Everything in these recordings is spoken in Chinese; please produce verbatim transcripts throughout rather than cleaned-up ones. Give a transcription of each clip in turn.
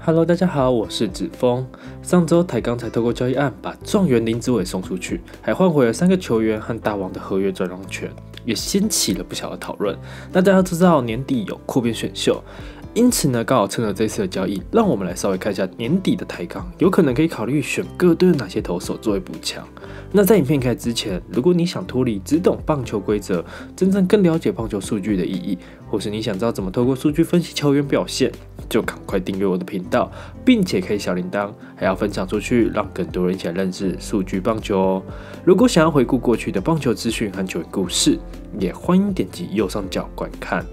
Hello， 大家好，我是子峰。上周台钢才透过交易案把状元林子伟送出去，还换回了三个球员和大王的合约转让权，也掀起了不小的讨论。那大家都知道年底有扩编选秀，因此呢，刚好趁着这次的交易，让我们来稍微看一下年底的台钢有可能可以考虑选各队的哪些投手作为补强。那在影片开始之前，如果你想脱离只懂棒球规则，真正更了解棒球数据的意义，或是你想知道怎么透过数据分析球员表现，就赶快订阅我的频道，并且开小铃铛，还要分享出去，让更多人一起来认识数据棒球哦。如果想要回顾过去的棒球资讯和球员故事，也欢迎点击右上角观看。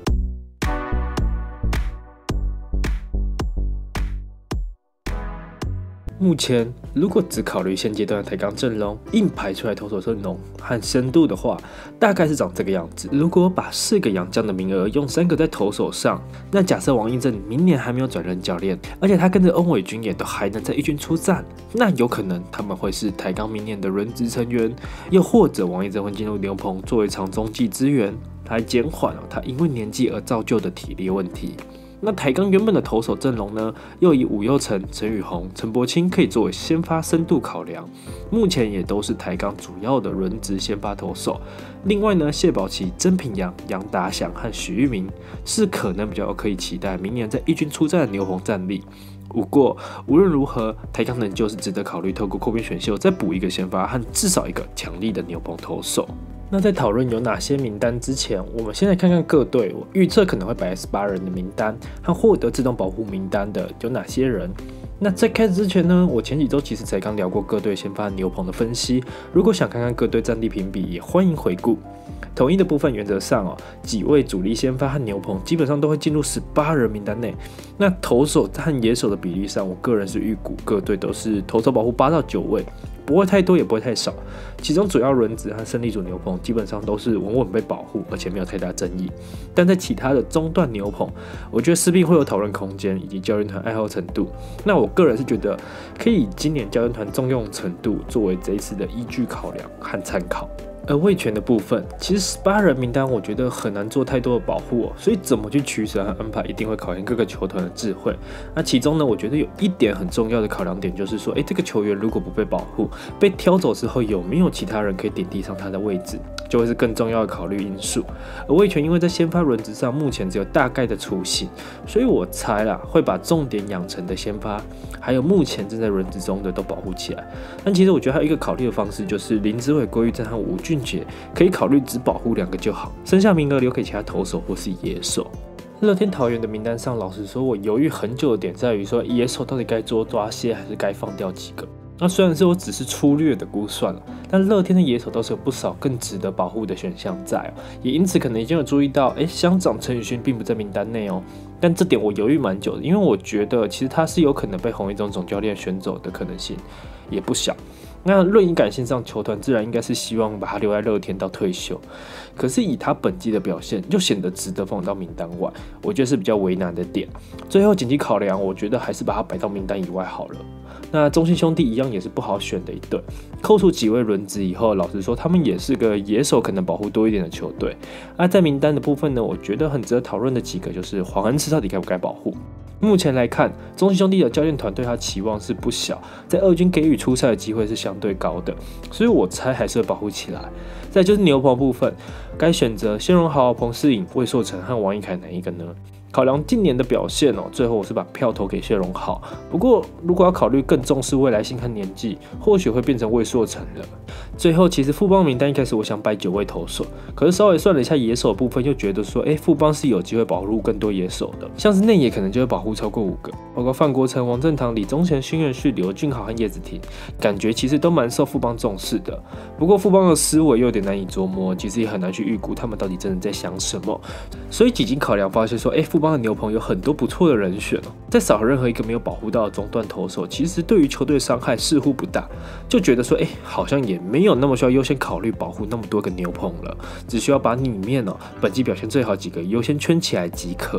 目前，如果只考虑现阶段的台钢阵容，硬排出来投手阵容和深度的话，大概是长这个样子。如果把四个洋将的名额用三个在投手上，那假设王映正明年还没有转任教练，而且他跟着翁伟君也都还能在一军出战，那有可能他们会是台钢明年的轮值成员，又或者王映正会进入牛棚作为长中继支援，来减缓他因为年纪而造就的体力问题。那台钢原本的投手阵容呢，又以武佑成、陈宇宏、陈柏青可以作为先发深度考量，目前也都是台钢主要的轮值先发投手。另外呢，谢宝琦、曾品洋、杨达祥和许玉明是可能比较可以期待明年在一军出战的牛棚战力。不过无论如何，台钢仍旧是值得考虑透过扩编选秀再补一个先发和至少一个强力的牛棚投手。那在讨论有哪些名单之前，我们先来看看各队我预测可能会摆在十八人的名单和获得自动保护名单的有哪些人。那在开始之前呢，我前几周其实才刚聊过各队先发牛棚的分析，如果想看看各队战力评比，也欢迎回顾。统一的部分原则上哦，几位主力先发和牛棚基本上都会进入十八人名单内。那投手和野手的比例上，我个人是预估各队都是投手保护八到九位，不会太多也不会太少。其中主要轮值和胜利组牛棚基本上都是稳稳被保护，而且没有太大争议。但在其他的中段牛棚，我觉得势必会有讨论空间以及教练团爱好程度。那我个人是觉得可以以今年教练团重用程度作为这一次的依据考量和参考。而味全的部分，其实十八人名单我觉得很难做太多的保护哦，所以怎么去取舍和安排，一定会考验各个球团的智慧。那其中呢，我觉得有一点很重要的考量点就是说，哎，这个球员如果不被保护，被挑走之后，有没有其他人可以顶替上他的位置，就会是更重要的考虑因素。而味全因为在先发轮值上目前只有大概的雏形，所以我猜啦，会把重点养成的先发，还有目前正在轮值中的都保护起来。但其实我觉得还有一个考虑的方式，就是林子伟、郭玉正和吴俊杰可以考虑只保护两个就好，剩下名额留给其他投手或是野手。乐天桃园的名单上，老实说，我犹豫很久的点在于说，野手到底该多抓些，还是该放掉几个？那虽然是我只是粗略的估算了，但乐天的野手倒是有不少更值得保护的选项在哦，也因此可能已经有注意到，哎，乡长陈宇勋并不在名单内哦。但这点我犹豫蛮久的，因为我觉得其实他是有可能被洪一中总教练选走的可能性也不小。那论以感性上，球团自然应该是希望把他留在乐天到退休，可是以他本季的表现，就显得值得放到名单外，我觉得是比较为难的点。最后紧急考量，我觉得还是把他摆到名单以外好了。那中信兄弟一样也是不好选的一队，扣除几位轮值以后，老实说，他们也是个野手可能保护多一点的球队。那在名单的部分呢，我觉得很值得讨论的几个就是黄恩赐到底该不该保护。目前来看，中信兄弟的教练团对他期望是不小，在二军给予出赛的机会是相对高的，所以我猜还是会保护起来。再就是牛棚部分，该选择谢荣豪、彭世颖、魏硕成和王一凯哪一个呢？考量近年的表现哦，最后我是把票投给谢荣豪。不过，如果要考虑更重视未来性和年纪，或许会变成魏硕成了。最后，其实富邦名单一开始我想摆九位投手，可是稍微算了一下野手部分，又觉得说，哎，富邦是有机会保护更多野手的，像是内野可能就会保护超过五个，包括范国成、王正堂、李宗贤、辛元旭、刘俊豪和叶子廷，感觉其实都蛮受富邦重视的。不过富邦的思维又有点难以琢磨，其实也很难去预估他们到底真的在想什么。所以几经考量发现说，哎，富邦的牛棚有很多不错的人选哦，再少任何一个没有保护到的中段投手，其实对于球队伤害似乎不大，就觉得说，哎，好像也没有那么需要优先考虑保护那么多个牛棚了，只需要把里面哦本季表现最好几个优先圈起来即可。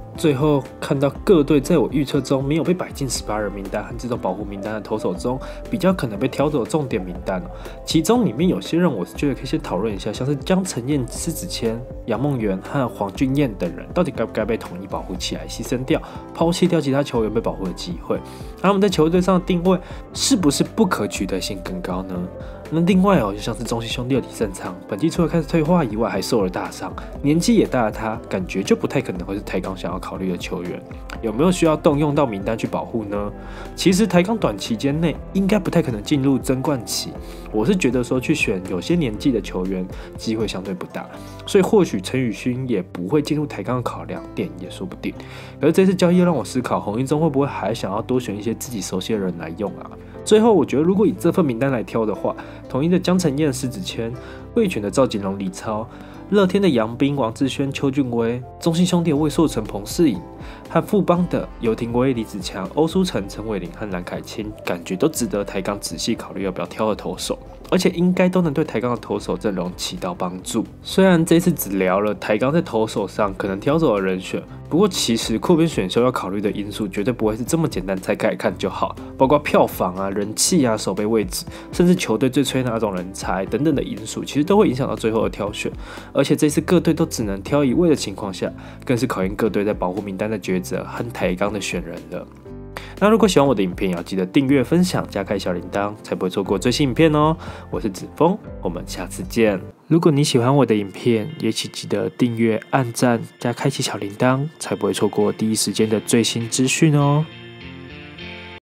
最后看到各队在我预测中没有被摆进十八人名单和自动保护名单的投手中，比较可能被挑走的重点名单、哦、其中里面有些人，我是觉得可以先讨论一下，像是江承彦、施子谦、杨梦圆和黄俊彦等人，到底该不该被统一保护起来，牺牲掉、抛弃掉其他球员被保护的机会？他们在球队上的定位是不是不可取得性更高呢？那另外哦，就像是中信兄弟的李胜昌，本季除了开始退化以外，还受了大伤，年纪也大的他，感觉就不太可能会是台钢想要考虑的球员。有没有需要动用到名单去保护呢？其实台钢短期间内应该不太可能进入争冠期，我是觉得说去选有些年纪的球员，机会相对不大，所以或许陈宇勋也不会进入台钢的考量点，也说不定。而这次交易又让我思考，洪一中会不会还想要多选一些自己熟悉的人来用啊？最后，我觉得如果以这份名单来挑的话，统一的江承彦、施子谦，味全的赵景龙、李超，乐天的杨斌、王志轩、邱俊威，中信兄弟的魏硕成、彭世颖，和富邦的游廷威、李子强、欧书成、陈伟霆和蓝凯清，感觉都值得台钢仔细考虑要不要挑的投手，而且应该都能对台钢的投手阵容起到帮助。虽然这次只聊了台钢在投手上可能挑走的人选，不过其实扩编选秀要考虑的因素绝对不会是这么简单拆开来看就好，包括票房啊、人气啊、守备位置，甚至球队最缺哪种人才等等的因素，其实都会影响到最后的挑选。而且这次各队都只能挑一位的情况下，更是考验各队在保护名单的抉择和台钢的选人了。那如果喜欢我的影片，要记得订阅、分享、加开小铃铛，才不会错过最新影片哦。我是子峰，我们下次见。如果你喜欢我的影片，也请记得订阅、按赞、加开启小铃铛，才不会错过第一时间的最新资讯哦。